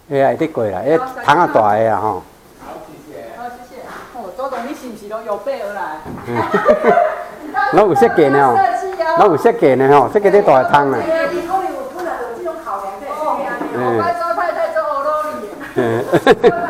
会啊，会得过啦，迄桶啊大个啊吼。 好，谢谢。好，谢谢。哦，周董，你是不是都有备而来？ 拢有设计呢吼，拢有设计呢吼，设计这大个桶啊。 你可能有本来有这种考量在。哦，我该招太太做欧罗里。